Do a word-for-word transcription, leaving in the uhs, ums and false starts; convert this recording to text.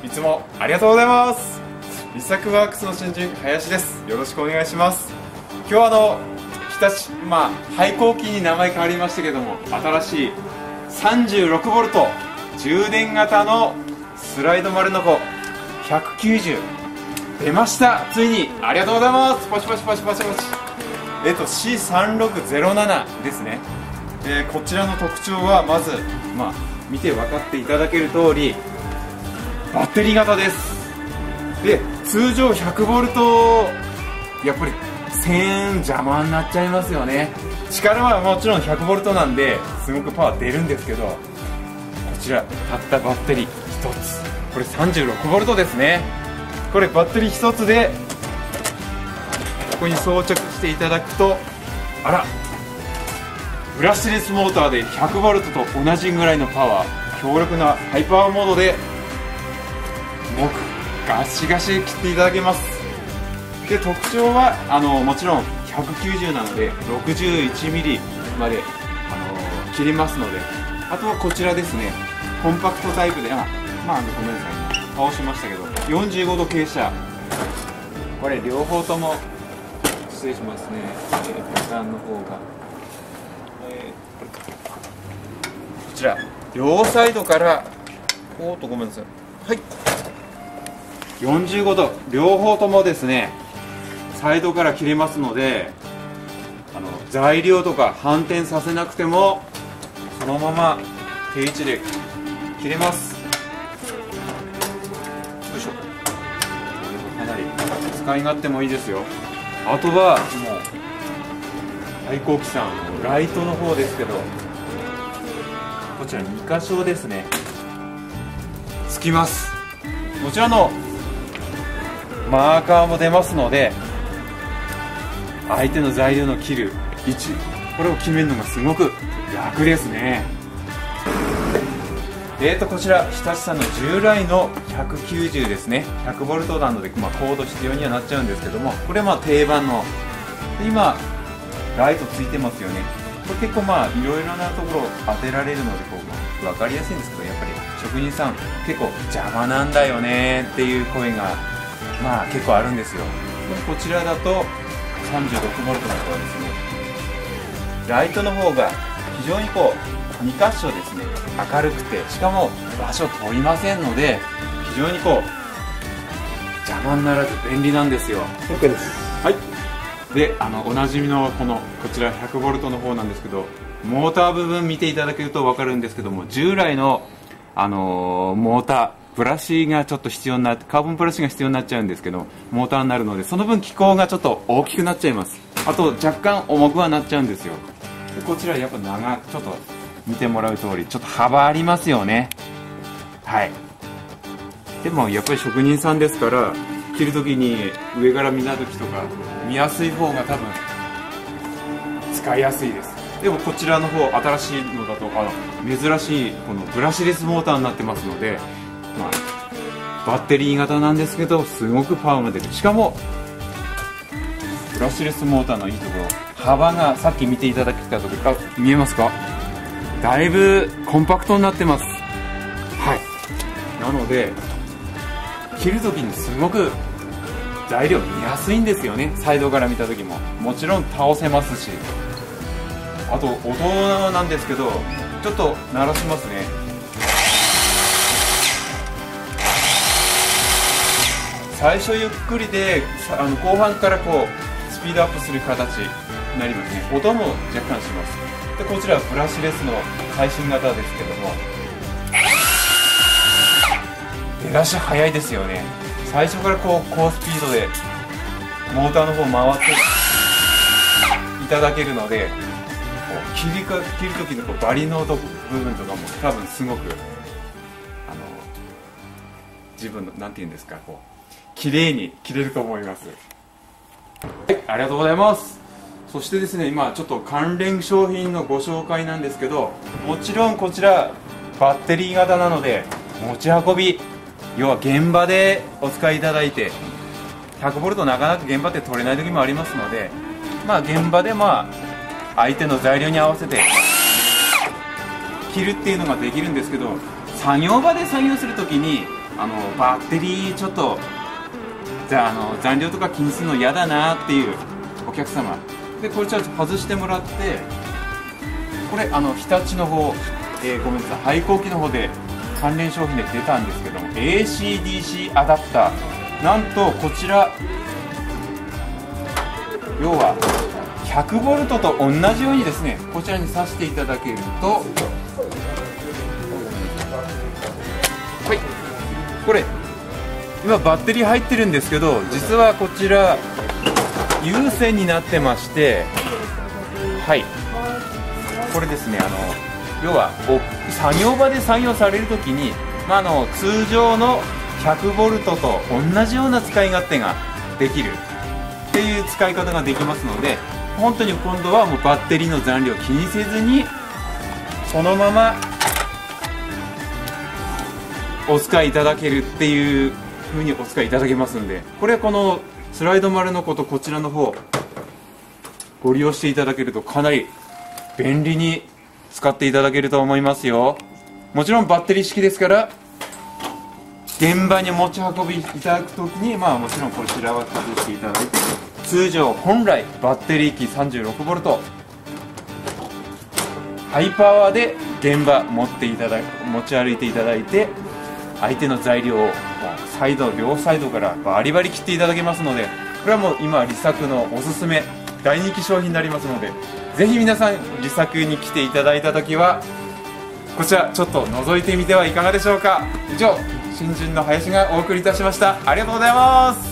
いつもありがとうございます。リサクワークスの新人林です。よろしくお願いします。今日はあの日立、まあ廃校機に名前変わりましたけども、新しい さんじゅうろくボルト 充電型のスライド丸のこひゃくきゅうじゅう出ました。ついにありがとうございます。パチパチパチパチパチ。えっと シーさんろくゼロなな ですね。でこちらの特徴はまず、まあ、見て分かっていただける通りバッテリー型です。で通常 ひゃくボルト やっぱり線邪魔になっちゃいますよね。力はもちろん ひゃくボルト なんですごくパワー出るんですけど、こちらたったバッテリーひとつ、これ さんじゅうろくボルト ですね。これバッテリーひとつでここに装着していただくと、あらブラシレスモーターで ひゃくボルト と同じぐらいのパワー、強力なハイパワーモードで動くガシガシ切っていただけます。で特徴はあのもちろんひゃくきゅうじゅうなので ろくじゅういちミリ まであの切りますので、あとはこちらですね、コンパクトタイプで、あまあごめんなさい倒しましたけどよんじゅうごど傾斜、これ両方とも失礼しますね、えー、ボタンの方が、えー、こちら両サイドからおっとごめんなさい、はいよんじゅうごど両方ともですねサイドから切れますので、あの材料とか反転させなくてもそのまま定位置で切れます。よいしょ、かなり使い勝手もいいですよ。あとはもう廃校機さんライトの方ですけど、こちらに箇所ですねつきます。こちらのマーカーも出ますので、相手の材料の切る位置、これを決めるのがすごく楽ですね。えーとこちら日立さんの従来のひゃくきゅうじゅうですね、ひゃくボルト なので、まあ、コード必要にはなっちゃうんですけども、これまあ定番の今ライトついてますよね。これ結構まあいろいろなところ当てられるのでこう、まあ、分かりやすいんですけど、やっぱり職人さん結構邪魔なんだよねっていう声がまあ結構あるんですよ。こちらだと さんじゅうろくボルト の方はですね、ライトの方が非常にこうに箇所ですね明るくて、しかも場所取りませんので非常にこう邪魔にならず便利なんですよ。 OK です。はい。であのおなじみのこのこちら ひゃくボルト の方なんですけど、モーター部分見ていただけると分かるんですけども、従来のあのー、モーターブラシがちょっと必要になって、カーボンブラシが必要になっちゃうんですけど、モーターになるのでその分気口がちょっと大きくなっちゃいます。あと若干重くはなっちゃうんですよ。でこちらやっぱ長くちょっと見てもらう通りちょっと幅ありますよね。はい。でもやっぱり職人さんですから切るときに上から見たときとか見やすい方が多分使いやすいです。でもこちらの方新しいのだとあの珍しいこのブラシレスモーターになってますので、まあ、バッテリー型なんですけどすごくパワーが出る。しかもブラシレスモーターのいいところ、幅がさっき見ていただきたところ見えますか、だいぶコンパクトになってます。はい。なので切るときにすごく材料見やすいんですよね。サイドから見た時ももちろん倒せますし、あと音なんですけどちょっと鳴らしますね。最初ゆっくりであの後半からこうスピードアップする形になりますね。音も若干します。でこちらはブラシレスの最新型ですけども、出だし早いですよね。最初からこう高スピードでモーターの方回っていただけるので、こう切りか切る時のこうバリの部分とかも多分すごくあの自分のなんていうんですか、こう綺麗に切れると思います。はい、ありがとうございます。そしてですね、今ちょっと関連商品のご紹介なんですけど、もちろんこちらバッテリー型なので持ち運び、要は現場でお使いいただいて ひゃくボルト なかなか現場って取れない時もありますので、まあ現場でまあ相手の材料に合わせて切るっていうのができるんですけど、作業場で作業するときにあのバッテリーちょっとじゃあ、あの残量とか気にするの嫌だなっていうお客様で、これちょっと外してもらって、これあの日立の方、えー、ごめんなさい、廃校機の方で関連商品で出たんですけども、 エーシーディーシー アダプター、なんとこちら要はひゃくボルトと同じようにですね、こちらに挿していただけると、はい、これ今バッテリー入ってるんですけど、実はこちら有線になってまして、はい、これですね、あの要はお作業場で作業されるときに、まあ、あの通常のひゃくボルトと同じような使い勝手ができるっていう使い方ができますので、本当に今度はもうバッテリーの残量を気にせずにそのままお使いいただけるっていう風にお使いいただけますんで、これはこのスライド丸のこと、こちらの方ご利用していただけるとかなり便利に使っていただけると思いますよ。もちろんバッテリー式ですから、現場に持ち運びいただくときに、まあもちろんこちらは外していただいて、通常本来バッテリー機 さんじゅうろくボルト ハイパワーで現場持っていただ持ち歩いていただいて、相手の材料をサイド両サイドからバリバリ切っていただけますので、これはもう今リサクのおすすめ大人気商品になりますので、ぜひ皆さんリサクに来ていただいた時はこちらちょっと覗いてみてはいかがでしょうか。以上、新人の林がお送りいたしました。ありがとうございます。